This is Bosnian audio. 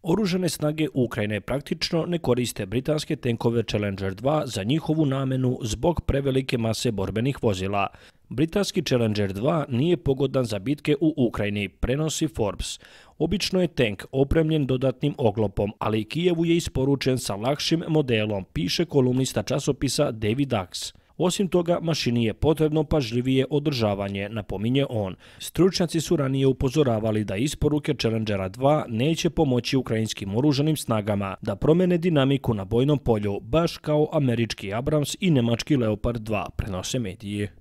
Oružane snage Ukrajine praktično ne koriste britanske tenkove Challenger 2 za njihovu namenu zbog prevelike mase borbenih vozila. Britanski Challenger 2 nije pogodan za bitke u Ukrajini, prenosi Forbes. Obično je tank opremljen dodatnim oklopom, ali Kijevu je isporučen sa lakšim modelom, piše kolumnista časopisa David Dax. Osim toga, mašini je potrebno pažljivije održavanje, napominje on. Stručnjaci su ranije upozoravali da isporuke Challengera 2 neće pomoći ukrajinskim oružanim snagama da promene dinamiku na bojnom polju, baš kao američki Abrams i nemački Leopard 2, prenose medije.